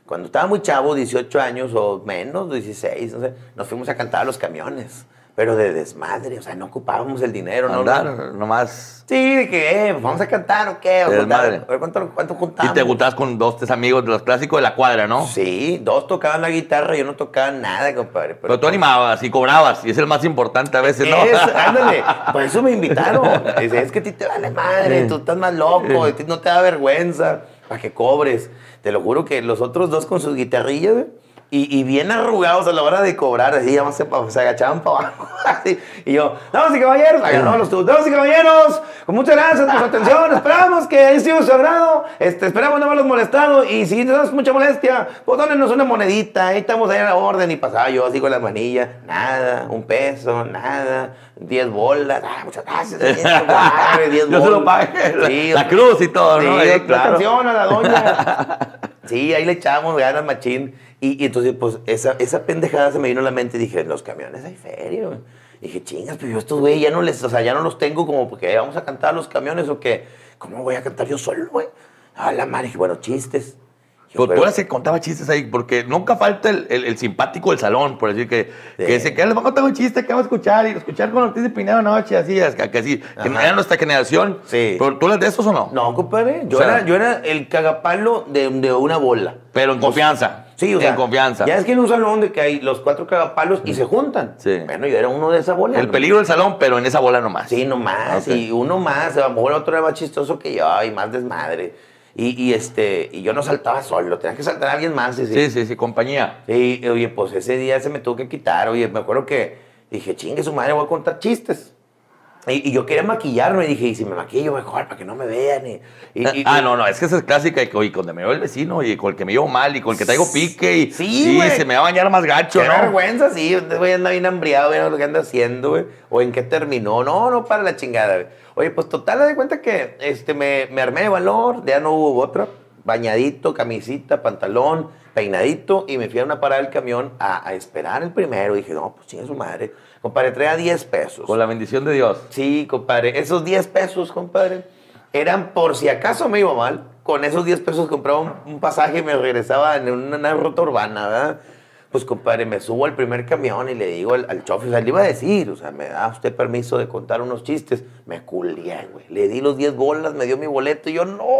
cuando estaba muy chavo, 18 años o menos, 16, no sé, nos fuimos a cantar a los camiones. Pero de desmadre, o sea, no ocupábamos el dinero, ¿no? Andar, nomás. Sí, de que, ¿vamos a cantar o qué? O De contar, desmadre. a ver, ¿cuánto juntamos? Y te juntabas con 2, 3 amigos de los clásicos de la cuadra, ¿no? Sí, 2 tocaban la guitarra, yo no tocaba nada, compadre. Pero tú animabas y cobrabas, y es el más importante a veces, ¿no? Ándale, por eso me invitaron. Dice, es que a ti te vale madre, tú estás más loco, a ti no te da vergüenza, para que cobres. Te lo juro que los otros 2 con sus guitarrillas, güey, y bien arrugados a la hora de cobrar, así, ya se agachaban para abajo, así. Y yo, damas y caballeros, agarró los tubos, damas y caballeros, con muchas gracias por su atención, esperamos que haya sido su agrado, esperamos no haberlos molestado, y si nos damos mucha molestia, pues dónenos una monedita, ahí estamos ahí a la orden, y pasaba yo así con las manillas, nada, 1 peso, nada, 10 bolas, muchas gracias, 10 bolas. Yo se lo pagué, Sí, la cruz y todo, ¿no? Sí, Claro. atención a la doña. Sí, ahí le echamos ganas, machín. Y entonces, pues, esa pendejada se me vino a la mente y dije, en los camiones hay feria, güey. Dije, chingas, pero yo estos güey ya no les, o sea, ya no los tengo como porque vamos a cantar a los camiones o qué. ¿Cómo voy a cantar yo solo, güey? A la madre, dije, bueno, chistes. Pues tú eras el que contaba chistes ahí, porque nunca falta el simpático del salón, por decir que dice que les voy a contar un chiste que vamos a escuchar y escuchar con Ortiz de Pinedo anoche, así, que así, que era nuestra generación. Sí. ¿Pero tú eres de esos o no? No, compadre, yo O sea, era el cagapalo de una bola. Pero en confianza. Sí, o sea, en confianza. Ya es que en un salón de que hay los 4 cagapalos y se juntan. Sí. Bueno, yo era uno de esa bola. El peligro del salón, pero en esa bola nomás. Sí, nomás. Ok. Y uno más, a lo mejor otro era más chistoso que yo y más desmadre. Y yo no saltaba solo, tenía que saltar a alguien más. Sí, compañía. Y, oye, pues ese día se me tuvo que quitar. Oye, me acuerdo que dije, chingue su madre, voy a contar chistes. Y yo quería maquillarme, y dije, y si me maquillo mejor, para que no me vean. No, es que esa es clásica, y cuando me veo el vecino, y con el que me llevo mal, y con el que traigo pique, y Sí, güey. se me va a bañar más gacho, Qué ¿no? vergüenza, sí, este güey anda bien hambriado, viendo lo que anda haciendo, güey. O en qué terminó. No, para la chingada, güey. Oye, pues total, de cuenta que me armé de valor, ya no hubo otra. Bañadito, camisita, pantalón, peinadito, y me fui a una parada del camión a esperar el primero. Dije, no, pues chinga su madre. Compadre, traía 10 pesos. Con la bendición de Dios. Sí, compadre, esos 10 pesos, compadre, eran por si acaso me iba mal. Con esos 10 pesos compraba un pasaje y me regresaba en una ruta urbana, ¿verdad? Pues, compadre, me subo al primer camión y le digo al chofer, o sea, le iba a decir, o sea, ¿me da usted permiso de contar unos chistes? Me culié, güey. Le di los 10 bolas, me dio mi boleto y yo, no,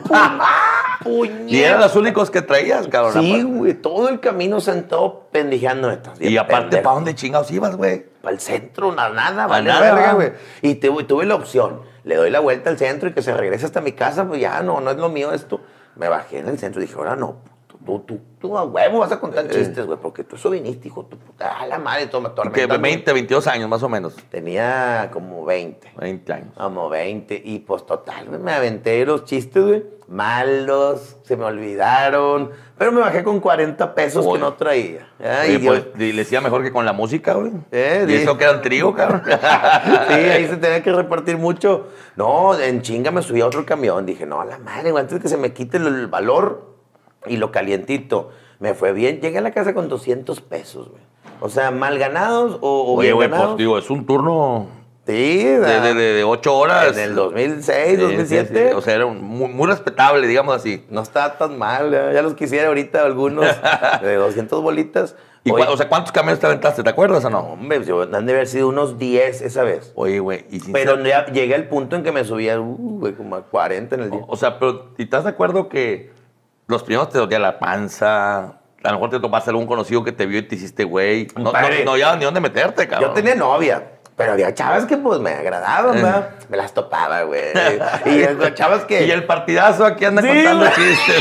puñeta. Y eran los únicos que traías, cabrón. Sí, güey, todo el camino sentado pendejeando estas. Y aparte, ¿para dónde chingados ibas, güey? Para el centro, nada, vale nada. verga, güey. Y tuve la opción, le doy la vuelta al centro y que se regrese hasta mi casa, pues ya no es lo mío esto. Me bajé en el centro y dije, ahora no, tú a huevo vas a contar chistes, güey, porque tú eso viniste, hijo, tu puta, a la madre, toma, Que 20, 22 años, más o menos. Tenía como 20. 20 años. Como 20. Y pues total, güey, me aventé los chistes, güey. Malos, se me olvidaron. Pero me bajé con 40 pesos que no traía. Oye, pues, y le decía mejor que con la música, güey. Y Sí. eso que eran trío, cabrón. Sí, ahí se tenía que repartir mucho. No, en chinga me subí a otro camión. Dije, no, a la madre, güey, antes que se me quite el valor y lo calientito. Me fue bien. Llegué a la casa con 200 pesos, güey. O sea, mal ganados o Oye, bien güey, ganados. pues digo, es un turno Sí, de 8 horas. en el 2006, 2007. Sí. O sea, era muy respetable, digamos así. No estaba tan mal, ya los quisiera ahorita algunos de 200 bolitas. Y Oye, o sea, ¿cuántos camiones te aventaste? ¿Te acuerdas o no? hombre, han de haber sido unos 10 esa vez. Oye, güey. Pero ya llegué al punto en que me subía, güey, como a 40 en el día. O sea, pero ¿y estás de acuerdo que los primeros te dolía la panza? A lo mejor te topaste algún conocido que te vio y te hiciste, güey. No ya ni dónde meterte, cabrón. Yo tenía novia. Pero había chavas que pues me agradaban, ¿verdad? Me las topaba, güey. Y chavas que... Y el partidazo aquí anda Sí, contando güey. chistes.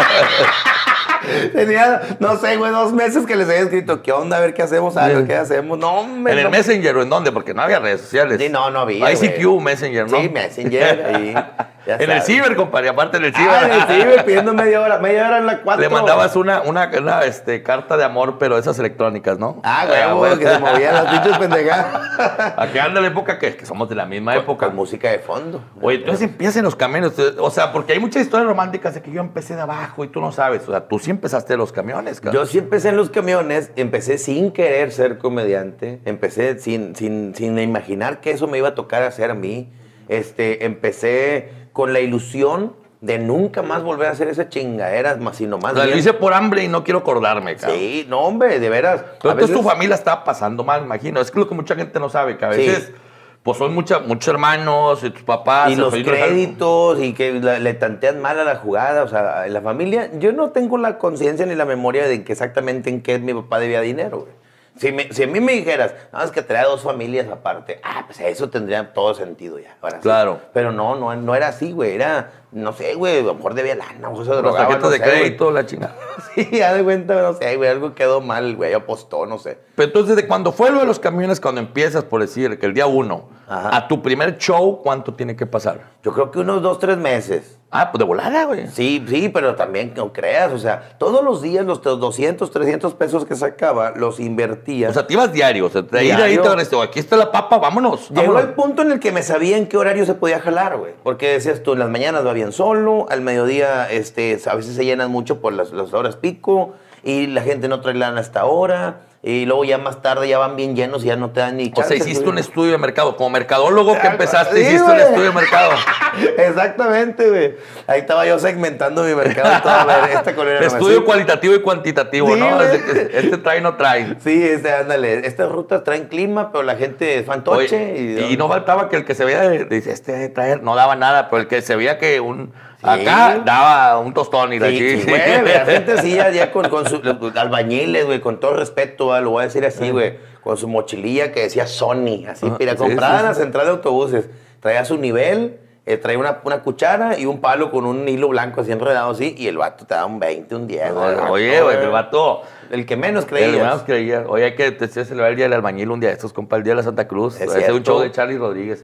Tenía, no sé, güey, 2 meses que les había escrito, ¿qué onda? A ver qué hacemos, algo, ¿qué hacemos? No, hombre. ¿En el no. Messenger o en dónde? Porque no había redes sociales. Sí, no había, ICQ, güey. Messenger, ¿no? Sí, Messenger. Ahí, ya En el sabes. ciber, compadre, aparte en el ciber. Ah, en el ciber, pidiendo media hora en la 4. Le mandabas una carta de amor, pero esas electrónicas, ¿no? Güey, que se movían las pinches pendejadas. Aquí anda la época que somos de la misma época. Con música de fondo. Oye, entonces empiezas en los camiones. O sea, porque hay muchas historias románticas de que yo empecé de abajo y tú no sabes. O sea, tú sí empezaste de los camiones, cabrón. Yo sí empecé en los camiones, empecé sin querer ser comediante, empecé sin imaginar que eso me iba a tocar hacer a mí. Empecé con la ilusión de nunca más volver a hacer esa chingadera, sino más O sea, lo bien. hice por hambre y no quiero acordarme, cabrón. Sí, no, hombre, de veras. Entonces tu familia estaba pasando mal, imagino. Es que lo que mucha gente no sabe, que a veces, pues son muchos hermanos y tus papás. Y los créditos y que le tantean mal a la jugada, o sea, en la familia, yo no tengo la conciencia ni la memoria de que exactamente en qué mi papá debía dinero, güey. Si a mí me dijeras, nada más que traía 2 familias aparte, pues eso tendría todo sentido ya. Ahora sí. Claro. Pero no era así, güey. Era, no sé, güey, a lo mejor debía lana, a lo mejor se Los drogaba, tarjetas no de sé, crédito, güey. la chingada. Sí, ya de cuenta, no sé, güey, algo quedó mal, güey, apostó, no sé. Pero entonces, de cuando fue lo de los camiones, cuando empiezas, por decir, que el día 1, Ajá. a tu primer show, ¿cuánto tiene que pasar? Yo creo que unos 2, 3 meses. Ah, pues de volada, güey. Sí, pero también no creas, o sea, todos los días los 200, 300 pesos que sacaba los invertía. O sea, te ibas diario. O sea, de ahí Diario. te agarraste, aquí está la papa, vámonos. Llegó vámonos. el punto en el que me sabía en qué horario se podía jalar, güey. Porque decías tú, en las mañanas va bien solo, al mediodía a veces se llenan mucho por las horas pico, y la gente no trae lana hasta ahora, y luego ya más tarde ya van bien llenos y ya no te dan ni O sea, chance, hiciste güey. un estudio de mercado. Como mercadólogo que Ah, empezaste, sí, hiciste un güey. estudio de mercado. Exactamente, güey. Ahí estaba yo segmentando mi mercado y todo. A ver, esta colera no me Estudio sirve. cualitativo y cuantitativo, Sí, ¿no? güey. Este trae, no trae. Sí, ándale. Estas rutas traen clima, pero la gente es fantoche. Oye, y no faltaba que el que se veía, dice, traer, no daba nada, pero el que se veía que acá daba un tostón y la Sí, chica. güey, la gente así ya con sus albañiles, güey, con todo respeto, lo voy a decir así, güey, con su mochililla que decía Sony, así, mira, sí, comprada sí, en la sí. central de autobuses, traía su nivel, traía una cuchara y un palo con un hilo blanco así enredado así, y el vato te daba un 20, un 10. Oye, güey, el vato. El que menos El creías. menos creía. Oye, hay que celebrar el día del albañil un día de estos, compa, el día de la Santa Cruz. Es Hacer un cierto. show de Charlie Rodríguez.